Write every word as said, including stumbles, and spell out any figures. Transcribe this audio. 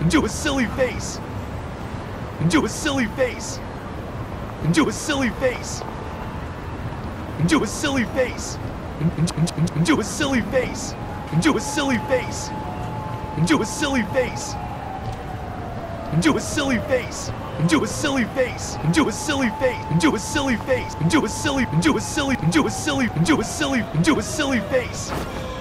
and do a silly face, and do a silly face, and do a silly face, and do a silly face, and, and, and, and, and do a silly face, and do a silly face, and do a silly face, and do a silly face, and do a silly face, and do a silly face, and do a silly face, and do a silly, and do a silly, and do a silly, and do a silly, and do a silly face.